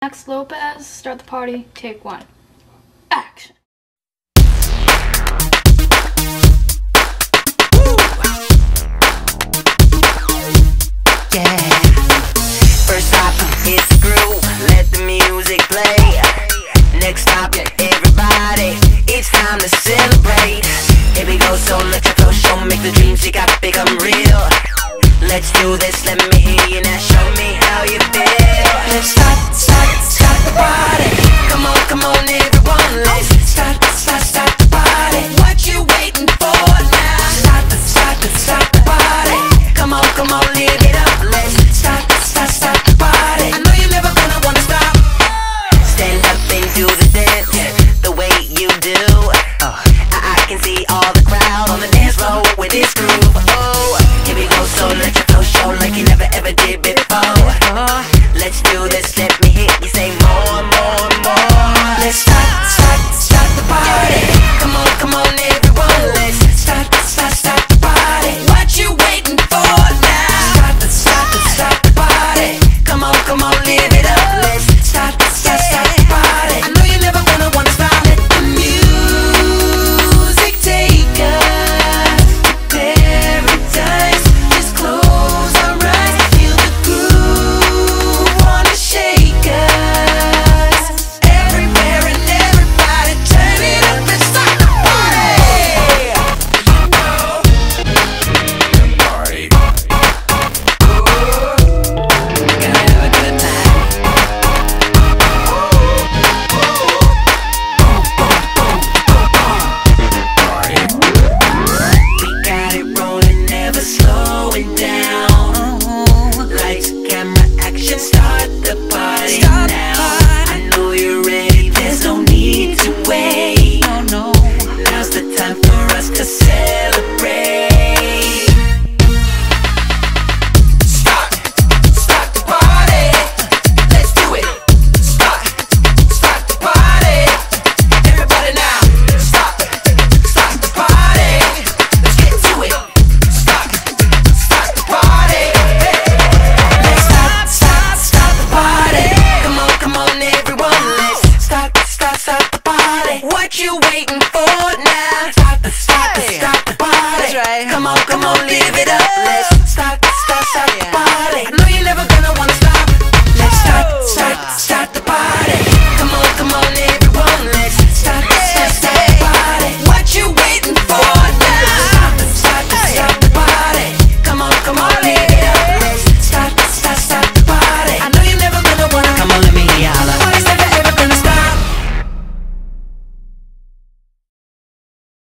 Max Lopez, Start the Party, take one. Action. Yeah. First stop, it's the groove. Let the music play. Next stop, everybody, it's time to celebrate. Here we go, so let your flow show. Make the dreams you got become real. Let's do this.